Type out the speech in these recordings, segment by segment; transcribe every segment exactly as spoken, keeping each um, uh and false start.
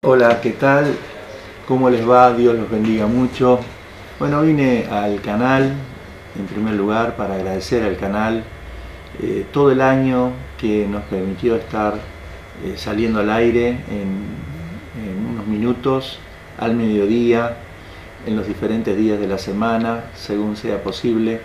Hola, ¿qué tal? ¿Cómo les va? Dios los bendiga mucho. Bueno, vine al canal, en primer lugar, para agradecer al canal eh, todo el año que nos permitió estar eh, saliendo al aire en, en unos minutos, al mediodía, en los diferentes días de la semana, según sea posible.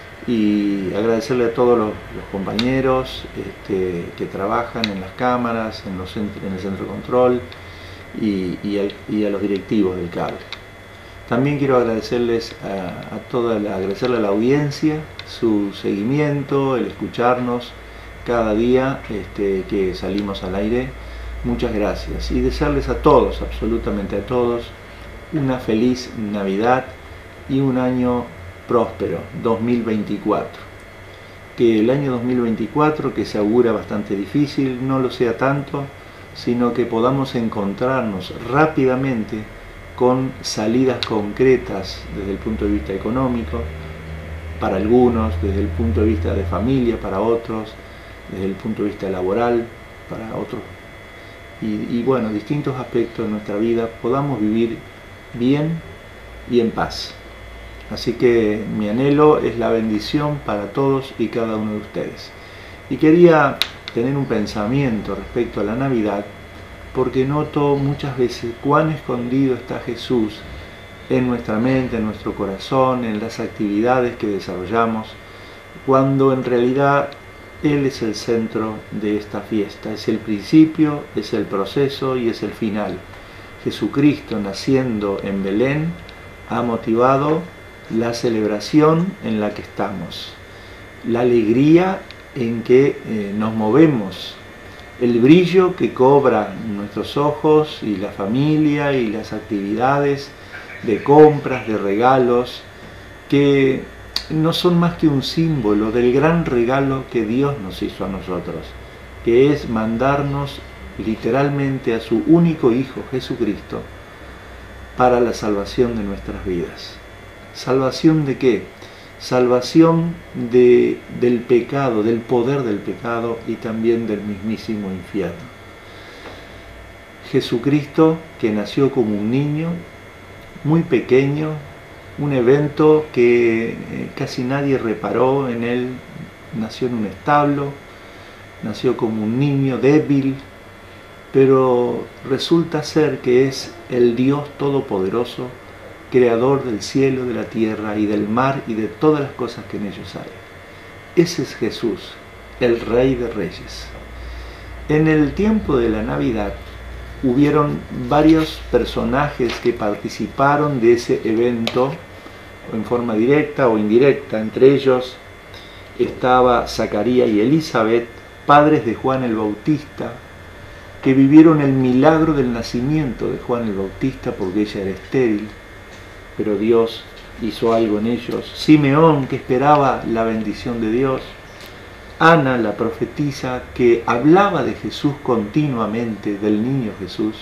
Y agradecerle a todos los, los compañeros este, que trabajan en las cámaras, en, los, en el centro de control, Y, y, a, y a los directivos del cable. También quiero agradecerles a, a toda la, agradecerle a la audiencia su seguimiento, el escucharnos cada día este, que salimos al aire. Muchas gracias y desearles a todos, absolutamente a todos, una feliz Navidad y un año próspero, dos mil veinticuatro. Que el año dos mil veinticuatro, que se augura bastante difícil, no lo sea tanto, sino que podamos encontrarnos rápidamente con salidas concretas desde el punto de vista económico, para algunos, desde el punto de vista de familia, para otros, desde el punto de vista laboral, para otros, y, y bueno, distintos aspectos de nuestra vida, podamos vivir bien y en paz. Así que mi anhelo es la bendición para todos y cada uno de ustedes. Y quería tener un pensamiento respecto a la Navidad, porque noto muchas veces cuán escondido está Jesús en nuestra mente, en nuestro corazón, en las actividades que desarrollamos, cuando en realidad Él es el centro de esta fiesta, es el principio, es el proceso y es el final. Jesucristo, naciendo en Belén, ha motivado la celebración en la que estamos, la alegría en que eh, nos movemos, el brillo que cobran nuestros ojos y la familia y las actividades de compras, de regalos, que no son más que un símbolo del gran regalo que Dios nos hizo a nosotros, que es mandarnos literalmente a su único Hijo, Jesucristo, para la salvación de nuestras vidas. ¿Salvación de qué? Salvación de, del pecado, del poder del pecado y también del mismísimo infierno. Jesucristo, que nació como un niño, muy pequeño, un evento que casi nadie reparó en él, nació en un establo, nació como un niño débil, pero resulta ser que es el Dios Todopoderoso, creador del cielo, de la tierra y del mar y de todas las cosas que en ellos hay. Ese es Jesús, el Rey de Reyes. En el tiempo de la Navidad hubieron varios personajes que participaron de ese evento en forma directa o indirecta. Entre ellos estaba Zacarías y Elizabeth, padres de Juan el Bautista, que vivieron el milagro del nacimiento de Juan el Bautista porque ella era estéril, pero Dios hizo algo en ellos. Simeón, que esperaba la bendición de Dios. Ana, la profetisa, que hablaba de Jesús continuamente, del niño Jesús.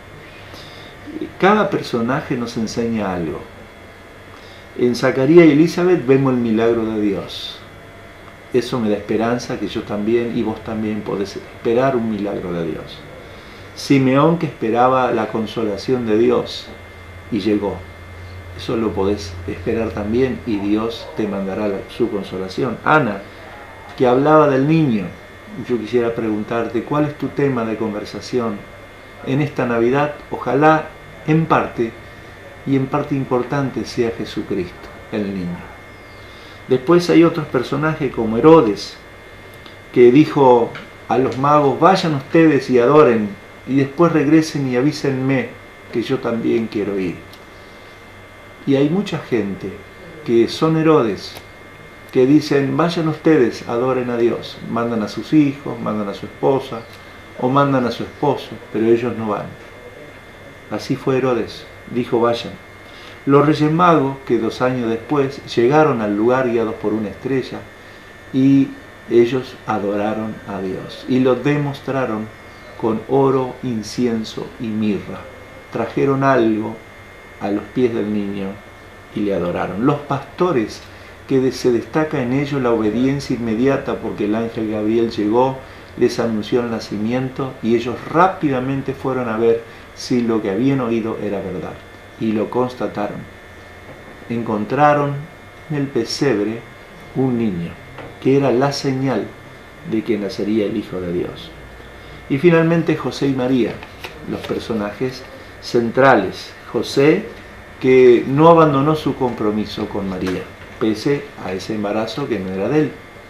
Cada personaje nos enseña algo. En Zacarías y Elizabeth vemos el milagro de Dios. Eso me da esperanza que yo también y vos también podés esperar un milagro de Dios. Simeón, que esperaba la consolación de Dios y llegó. Eso lo podés esperar también y Dios te mandará la, su consolación. Ana, que hablaba del niño. Yo quisiera preguntarte, ¿cuál es tu tema de conversación en esta Navidad? Ojalá en parte, y en parte importante, sea Jesucristo, el niño. Después hay otros personajes como Herodes, que dijo a los magos, vayan ustedes y adoren, y después regresen y avísenme que yo también quiero ir. Y hay mucha gente que son Herodes, que dicen, vayan ustedes, adoren a Dios. Mandan a sus hijos, mandan a su esposa, o mandan a su esposo, pero ellos no van. Así fue Herodes, dijo, vayan. Los Reyes Magos, que dos años después llegaron al lugar guiados por una estrella, y ellos adoraron a Dios, y lo demostraron con oro, incienso y mirra. Trajeron algo a los pies del niño y le adoraron. Los pastores, que se destaca en ellos la obediencia inmediata porque el ángel Gabriel llegó, les anunció el nacimiento y ellos rápidamente fueron a ver si lo que habían oído era verdad, y lo constataron. Encontraron en el pesebre un niño, que era la señal de que nacería el Hijo de Dios. Y finalmente José y María, los personajes centrales. José, que no abandonó su compromiso con María, pese a ese embarazo que no era de él.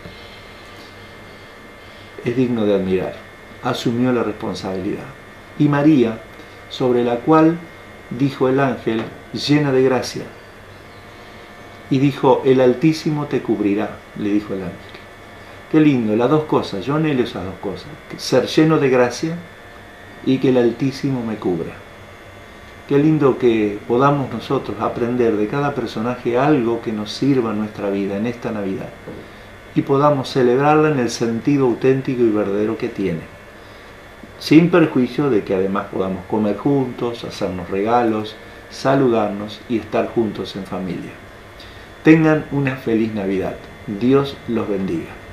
Es digno de admirar. Asumió la responsabilidad. Y María, sobre la cual dijo el ángel, llena de gracia. Y dijo, el Altísimo te cubrirá, le dijo el ángel. Qué lindo, las dos cosas, yo anhelo esas dos cosas. Ser lleno de gracia y que el Altísimo me cubra. Qué lindo que podamos nosotros aprender de cada personaje algo que nos sirva en nuestra vida, en esta Navidad. Y podamos celebrarla en el sentido auténtico y verdadero que tiene. Sin perjuicio de que además podamos comer juntos, hacernos regalos, saludarnos y estar juntos en familia. Tengan una feliz Navidad. Dios los bendiga.